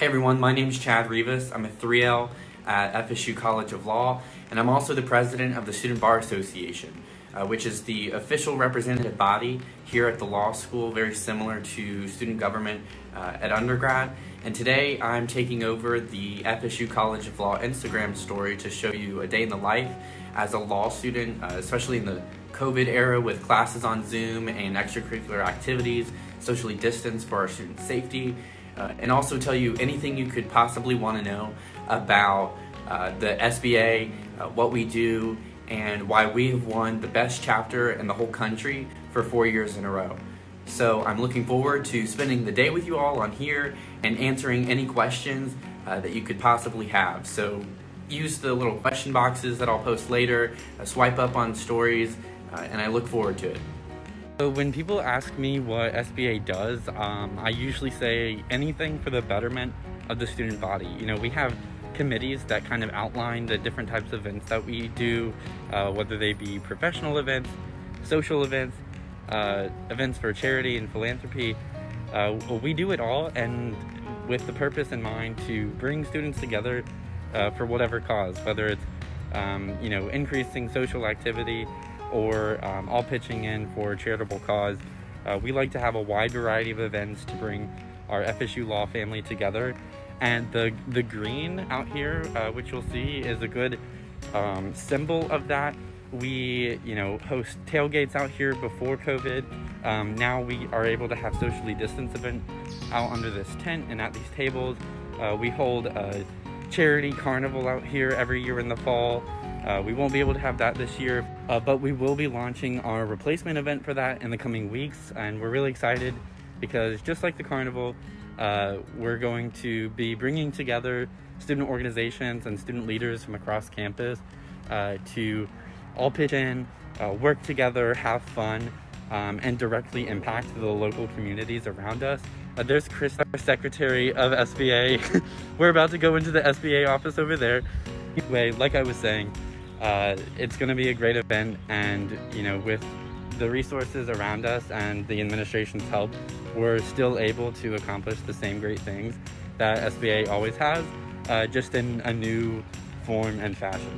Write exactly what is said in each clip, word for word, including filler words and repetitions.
Hey everyone, my name is Chad Revis. I'm a three L at F S U College of Law, and I'm also the president of the Student Bar Association, uh, which is the official representative body here at the law school, very similar to student government uh, at undergrad. And today I'm taking over the F S U College of Law Instagram story to show you a day in the life as a law student, uh, especially in the COVID era with classes on Zoom and extracurricular activities, socially distanced for our student safety. Uh, and also tell you anything you could possibly want to know about uh, the S B A, uh, what we do, and why we have won the best chapter in the whole country for four years in a row. So I'm looking forward to spending the day with you all on here and answering any questions uh, that you could possibly have. So use the little question boxes that I'll post later, uh, swipe up on stories, uh, and I look forward to it. So when people ask me what S B A does, um, I usually say anything for the betterment of the student body. You know, we have committees that kind of outline the different types of events that we do, uh, whether they be professional events, social events, uh, events for charity and philanthropy. Uh, we do it all, and with the purpose in mind to bring students together uh, for whatever cause, whether it's um, you know, increasing social activity, or um, all pitching in for a charitable cause. Uh, we like to have a wide variety of events to bring our F S U law family together. And the, the green out here, uh, which you'll see, is a good um, symbol of that. We, you know, host tailgates out here before COVID. Um, now we are able to have socially distanced events out under this tent and at these tables. Uh, we hold a charity carnival out here every year in the fall. Uh, we won't be able to have that this year, uh, but we will be launching our replacement event for that in the coming weeks, and we're really excited because just like the carnival, uh, we're going to be bringing together student organizations and student leaders from across campus uh, to all pitch in, uh, work together, have fun, um, and directly impact the local communities around us. Uh, there's Chris, our Secretary of S B A. We're about to go into the S B A office over there. Anyway, like I was saying, Uh, it's going to be a great event, and you know, with the resources around us and the administration's help, we're still able to accomplish the same great things that S B A always has, uh, just in a new form and fashion.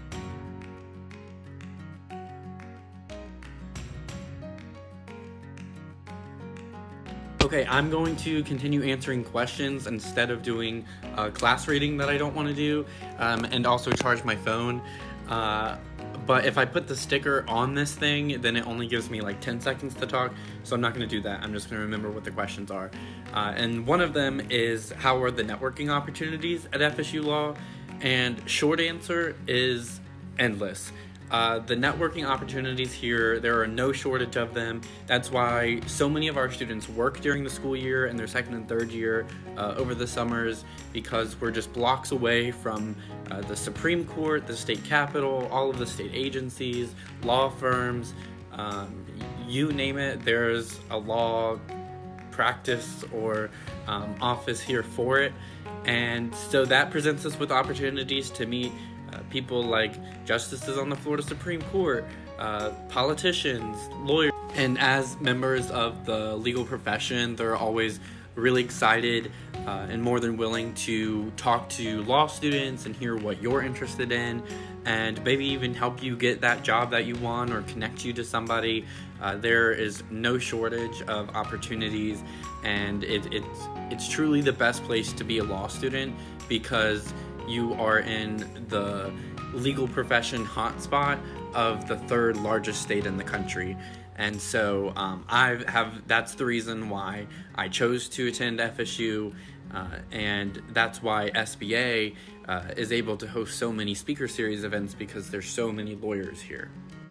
Okay, I'm going to continue answering questions instead of doing uh, class reading that I don't want to do, um, and also charge my phone. Uh, but if I put the sticker on this thing, then it only gives me like ten seconds to talk, so I'm not going to do that. I'm just going to remember what the questions are. Uh, and one of them is, how are the networking opportunities at F S U Law? And short answer is endless. Uh, the networking opportunities here, there are no shortage of them. That's why so many of our students work during the school year and their second and third year uh, over the summers, because we're just blocks away from uh, the Supreme Court, the state capitol, all of the state agencies, law firms, um, you name it, there's a law practice or um, office here for it. And so that presents us with opportunities to meet Uh, people like justices on the Florida Supreme Court, uh, politicians, lawyers, and as members of the legal profession, they're always really excited uh, and more than willing to talk to law students and hear what you're interested in, and maybe even help you get that job that you want or connect you to somebody. Uh, there is no shortage of opportunities, and it, it's, it's truly the best place to be a law student, because you are in the legal profession hotspot of the third largest state in the country. And so um, I have, that's the reason why I chose to attend F S U, uh, and that's why S B A uh, is able to host so many speaker series events, because there's so many lawyers here.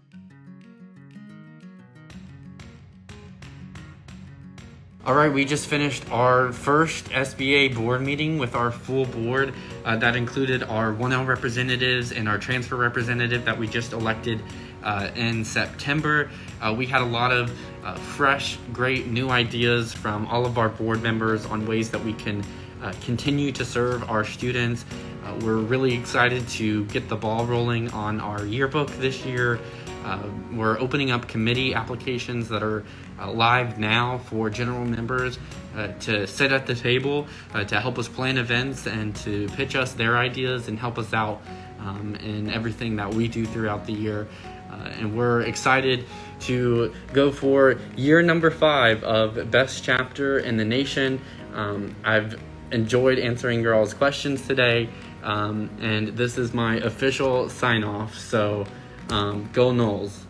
Alright, we just finished our first S B A board meeting with our full board. Uh, that included our one L representatives and our transfer representative that we just elected uh, in September. Uh, we had a lot of uh, fresh, great new ideas from all of our board members on ways that we can uh, continue to serve our students. Uh, we're really excited to get the ball rolling on our yearbook this year. Uh, we're opening up committee applications that are uh, live now for general members uh, to sit at the table, uh, to help us plan events and to pitch us their ideas and help us out um, in everything that we do throughout the year. Uh, and we're excited to go for year number five of Best Chapter in the Nation. Um, I've enjoyed answering your all's questions today, um, and this is my official sign-off, so um, go Noles.